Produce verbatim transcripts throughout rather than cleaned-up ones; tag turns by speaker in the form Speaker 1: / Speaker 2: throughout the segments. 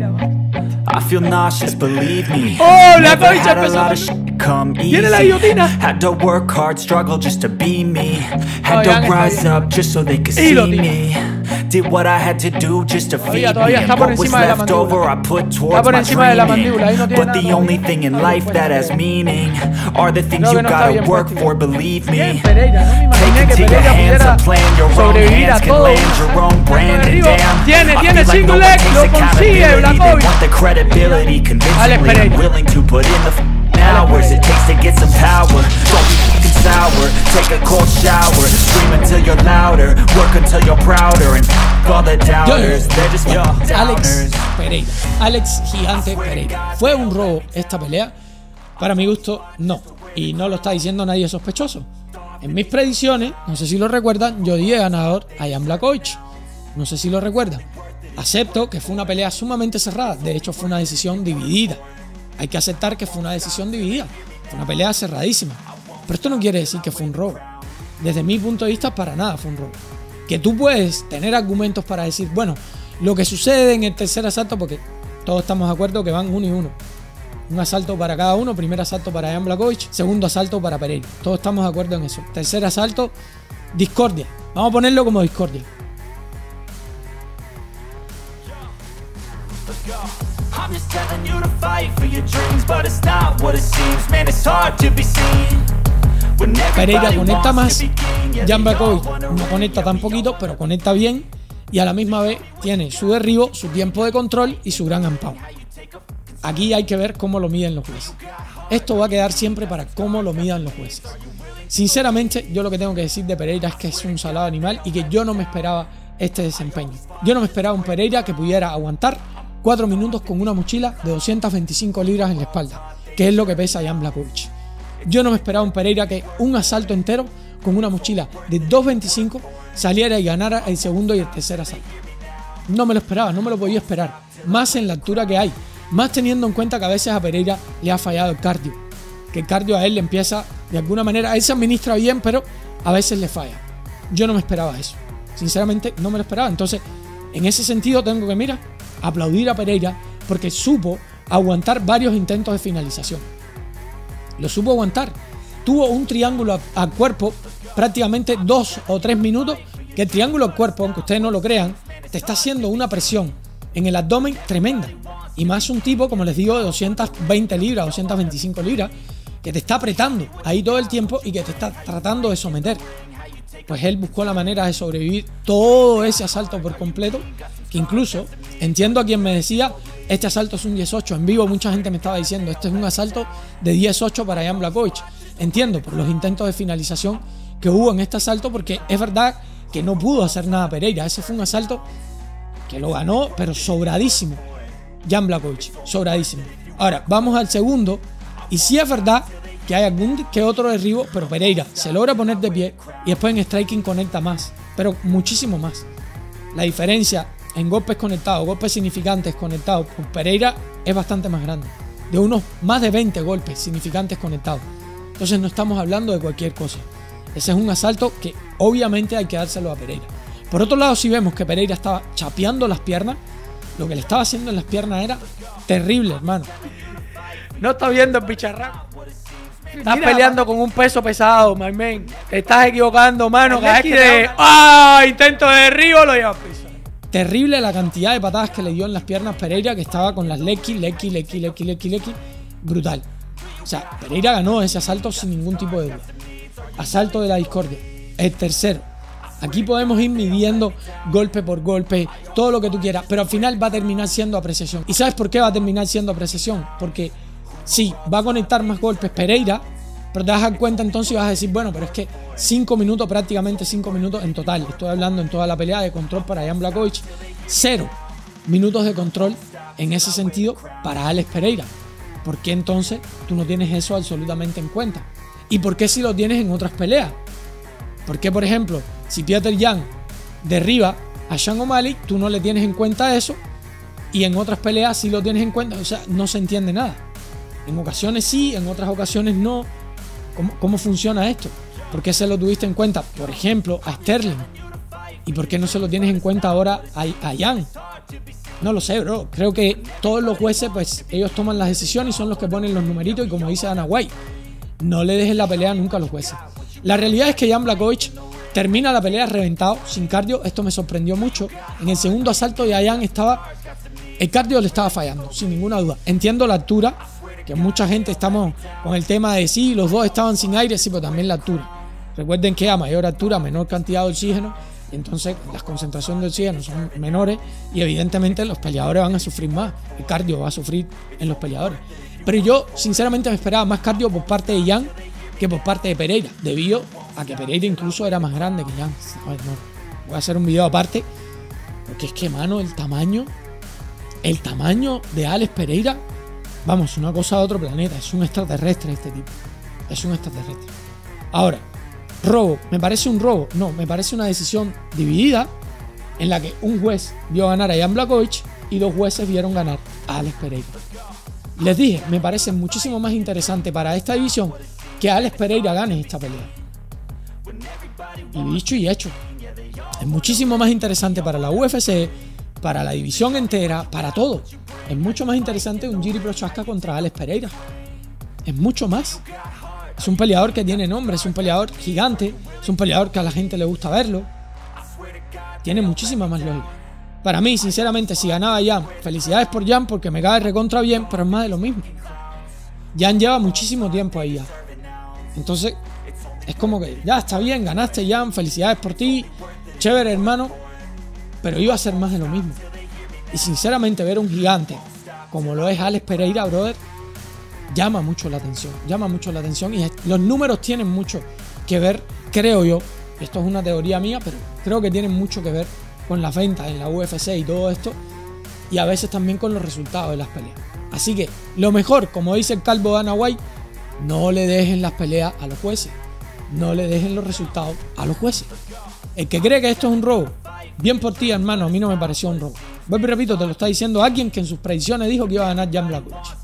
Speaker 1: I feel nauseous, believe me.
Speaker 2: Oh, la
Speaker 1: Never
Speaker 2: concha
Speaker 1: had a
Speaker 2: empezó.
Speaker 1: lot of shit come
Speaker 2: Tiene la
Speaker 1: easy.
Speaker 2: guillotina.
Speaker 1: Had to work hard, struggle just to be me. Had
Speaker 2: Todavía
Speaker 1: to
Speaker 2: está
Speaker 1: rise
Speaker 2: bien.
Speaker 1: up just so they could
Speaker 2: Y
Speaker 1: see
Speaker 2: lo tira.
Speaker 1: me. Did what I had to do just to
Speaker 2: Todavía,
Speaker 1: feed
Speaker 2: todavía
Speaker 1: me.
Speaker 2: está
Speaker 1: And
Speaker 2: por
Speaker 1: what was
Speaker 2: encima de la
Speaker 1: left
Speaker 2: mandíbula.
Speaker 1: over I put
Speaker 2: Está
Speaker 1: towards
Speaker 2: por
Speaker 1: my
Speaker 2: encima de la
Speaker 1: dreaming.
Speaker 2: mandíbula. Ahí no tiene
Speaker 1: But
Speaker 2: nada
Speaker 1: the
Speaker 2: todavía.
Speaker 1: only thing in life that has meaning are the things
Speaker 2: Creo
Speaker 1: you
Speaker 2: que no está
Speaker 1: gotta
Speaker 2: bien
Speaker 1: work
Speaker 2: puesto.
Speaker 1: for, believe
Speaker 2: Bien,
Speaker 1: me.
Speaker 2: Pereira, no me
Speaker 1: Take
Speaker 2: imaginé
Speaker 1: it
Speaker 2: que
Speaker 1: to your
Speaker 2: Pereira
Speaker 1: hands
Speaker 2: pudiera
Speaker 1: and plan your own
Speaker 2: sobrevivir a
Speaker 1: hands can
Speaker 2: todo.
Speaker 1: land your own brand and
Speaker 2: Arriba.
Speaker 1: damn.
Speaker 2: Tiene,
Speaker 1: I
Speaker 2: tiene
Speaker 1: feel like
Speaker 2: single
Speaker 1: no one
Speaker 2: leg,
Speaker 1: takes
Speaker 2: lo consigue,
Speaker 1: accountability. They
Speaker 2: Blachowicz.
Speaker 1: want the credibility,
Speaker 2: Alex
Speaker 1: convincingly
Speaker 2: Pereira.
Speaker 1: unwilling to put in the f- hours it takes to get some power. Don't be fucking sour, take a cold shower, scream until you're louder, work until you're prouder, and f- all the doubters, they're just yo,
Speaker 2: Alex
Speaker 1: downers.
Speaker 2: Pereira, Alex Gigante Pereira. ¿Fue un robo esta pelea? Para mi gusto, no. Y no lo está diciendo nadie sospechoso. En mis predicciones, no sé si lo recuerdan, yo di de ganador a Jan Blachowicz. No sé si lo recuerdan. Acepto que fue una pelea sumamente cerrada. De hecho, fue una decisión dividida. Hay que aceptar que fue una decisión dividida. Fue una pelea cerradísima. Pero esto no quiere decir que fue un robo. Desde mi punto de vista, para nada fue un robo. Que tú puedes tener argumentos para decir, bueno, lo que sucede en el tercer asalto, porque todos estamos de acuerdo que van uno y uno. Un asalto para cada uno, primer asalto para Jan Blachowicz, segundo asalto para Pereira. Todos estamos de acuerdo en eso. Tercer asalto, discordia. Vamos a ponerlo como discordia.
Speaker 1: I'm just telling you to fight for your dreams, but it's not what it seems. Man, it's hard to be seen. When
Speaker 2: Pereira
Speaker 1: everybody
Speaker 2: conecta
Speaker 1: wants
Speaker 2: más,
Speaker 1: to be king, yeah,
Speaker 2: Jan
Speaker 1: they all
Speaker 2: Blachowicz
Speaker 1: wanna
Speaker 2: no conecta tan poquito, pero conecta bien y a la misma vez tiene su derribo, su tiempo de control y su gran ampao. Aquí hay que ver cómo lo miden los jueces. Esto va a quedar siempre para cómo lo midan los jueces. Sinceramente, yo lo que tengo que decir de Pereira es que es un salado animal y que yo no me esperaba este desempeño. Yo no me esperaba un Pereira que pudiera aguantar cuatro minutos con una mochila de doscientas veinticinco libras en la espalda, que es lo que pesa Jan Blachowicz. Yo no me esperaba un Pereira que un asalto entero con una mochila de doscientos veinticinco saliera y ganara el segundo y el tercer asalto. No me lo esperaba, no me lo podía esperar. Más en la altura que hay. Más teniendo en cuenta que a veces a Pereira le ha fallado el cardio. Que el cardio a él le empieza, de alguna manera, él se administra bien, pero a veces le falla. Yo no me esperaba eso. Sinceramente, no me lo esperaba. Entonces, en ese sentido, tengo que, mira, aplaudir a Pereira porque supo aguantar varios intentos de finalización. Lo supo aguantar. Tuvo un triángulo al cuerpo prácticamente dos o tres minutos, que el triángulo al cuerpo, aunque ustedes no lo crean, te está haciendo una presión en el abdomen tremenda. Y más un tipo, como les digo, de doscientas veinte libras, doscientas veinticinco libras, que te está apretando ahí todo el tiempo y que te está tratando de someter. Pues él buscó la manera de sobrevivir todo ese asalto por completo, que incluso entiendo a quien me decía, este asalto es un diez ocho. En vivo mucha gente me estaba diciendo, este es un asalto de diez ocho para Jan Blachowicz. Entiendo por los intentos de finalización que hubo en este asalto, porque es verdad que no pudo hacer nada Pereira. Ese fue un asalto que lo ganó, pero sobradísimo Jan Blachowicz, sobradísimo. Ahora, vamos al segundo, y sí es verdad que hay algún que otro derribo, pero Pereira se logra poner de pie y después en striking conecta más, pero muchísimo más. La diferencia en golpes conectados, golpes significantes conectados con Pereira es bastante más grande, de unos más de veinte golpes significantes conectados. Entonces no estamos hablando de cualquier cosa. Ese es un asalto que obviamente hay que dárselo a Pereira. Por otro lado, si vemos que Pereira estaba chapeando las piernas, lo que le estaba haciendo en las piernas era terrible, hermano. No está viendo el bicharraco. Estás Mira, peleando con un peso pesado, my man. Te estás equivocando, mano. Cada vez que te... ¡Ah! Intento de derribo, lo llevas piso. Terrible la cantidad de patadas que le dio en las piernas Pereira, que estaba con las lecky, lecky, lecky, lecky, lecky, lecky. Brutal. O sea, Pereira ganó ese asalto sin ningún tipo de duda. Asalto de la discordia. El tercero. Aquí podemos ir midiendo golpe por golpe, todo lo que tú quieras, pero al final va a terminar siendo apreciación. ¿Y sabes por qué va a terminar siendo apreciación? Porque sí, va a conectar más golpes Pereira, pero te vas a dar cuenta entonces y vas a decir, bueno, pero es que cinco minutos, prácticamente cinco minutos en total. Estoy hablando en toda la pelea de control para Jan Blachowicz. Cero minutos de control en ese sentido para Alex Pereira. ¿Por qué entonces tú no tienes eso absolutamente en cuenta? ¿Y por qué si lo tienes en otras peleas? ¿Por qué, por ejemplo, si Petr Yan derriba a Sean O'Malley, tú no le tienes en cuenta eso y en otras peleas sí lo tienes en cuenta? O sea, no se entiende nada. En ocasiones sí, en otras ocasiones no. ¿Cómo, cómo funciona esto? ¿Por qué se lo tuviste en cuenta, por ejemplo, a Sterling? ¿Y por qué no se lo tienes en cuenta ahora a, a Yan? No lo sé, bro. Creo que todos los jueces, pues, ellos toman las decisiones y son los que ponen los numeritos. Y como dice Dana White, no le dejes la pelea nunca a los jueces. La realidad es que Jan Blachowicz termina la pelea reventado, sin cardio. Esto me sorprendió mucho. En el segundo asalto ya Jan estaba... El cardio le estaba fallando, sin ninguna duda. Entiendo la altura, que mucha gente estamos con el tema de sí, los dos estaban sin aire, sí, pero también la altura. Recuerden que a mayor altura, menor cantidad de oxígeno, entonces las concentraciones de oxígeno son menores y evidentemente los peleadores van a sufrir más. El cardio va a sufrir en los peleadores. Pero yo sinceramente me esperaba más cardio por parte de Jan que por parte de Pereira, debido a que Pereira incluso era más grande que Jan. A ver, no, voy a hacer un video aparte, porque es que, mano, el tamaño, el tamaño de Alex Pereira, vamos, una cosa de otro planeta. Es un extraterrestre este tipo. Es un extraterrestre. Ahora, ¿robo? ¿Me parece un robo? No, me parece una decisión dividida en la que un juez vio ganar a Jan Blachowicz y dos jueces vieron ganar a Alex Pereira. Les dije, me parece muchísimo más interesante para esta división que Alex Pereira gane esta pelea. Y dicho y hecho, es muchísimo más interesante para la U F C, para la división entera, para todo. Es mucho más interesante un Jiri Prochazka contra Alex Pereira. Es mucho más. Es un peleador que tiene nombre, es un peleador gigante, es un peleador que a la gente le gusta verlo. Tiene muchísima más lógica. Para mí, sinceramente, si ganaba Jan, felicidades por Jan porque me cae recontra bien, pero es más de lo mismo. Jan lleva muchísimo tiempo ahí ya. Entonces, es como que ya está bien, ganaste Jan, felicidades por ti, chévere, hermano, pero iba a ser más de lo mismo. Y sinceramente, ver un gigante como lo es Alex Pereira, brother, llama mucho la atención, llama mucho la atención y los números tienen mucho que ver, creo yo, esto es una teoría mía, pero creo que tienen mucho que ver con las ventas en la U F C y todo esto, y a veces también con los resultados de las peleas. Así que lo mejor, como dice el calvo Dana White, no le dejen las peleas a los jueces, no le dejen los resultados a los jueces. El que cree que esto es un robo, bien por ti, hermano, a mí no me pareció un robo. Vuelvo y repito, te lo está diciendo alguien que en sus predicciones dijo que iba a ganar Jan Blachowicz.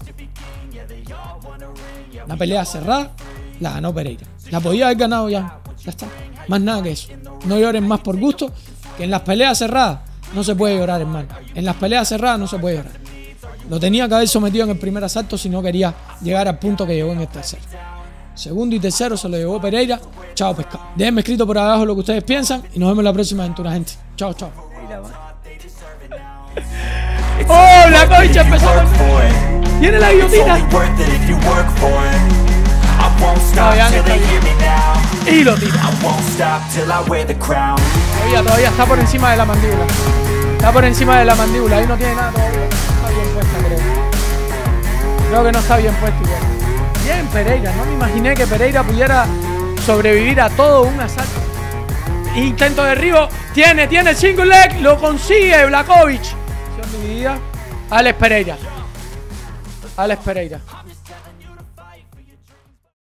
Speaker 2: La pelea cerrada, la ganó Pereira. La podía haber ganado ya, ya está. Más nada que eso. No lloren más por gusto, que en las peleas cerradas no se puede llorar, hermano. En las peleas cerradas no se puede llorar. Lo tenía que haber sometido en el primer asalto si no quería llegar al punto que llegó en el tercero. Segundo y tercero se lo llevó Pereira. Chao, pescado. Déjenme escrito por abajo lo que ustedes piensan y nos vemos en la próxima aventura, gente. Chao, chao. ¡Oh, Blachowicz empezó! ¡Viene la guillotina! No, ya no. Y lo tira. Todavía, todavía está por encima de la mandíbula. Está por encima de la mandíbula. Ahí no tiene nada todavía. Está bien puesta, creo. Creo que no está bien puesta igual. Bien, Pereira. No me imaginé que Pereira pudiera sobrevivir a todo un asalto. Intento de derribo. Tiene, tiene el single leg. Lo consigue Blachowicz. Dividida. Alex Pereira. Alex Pereira.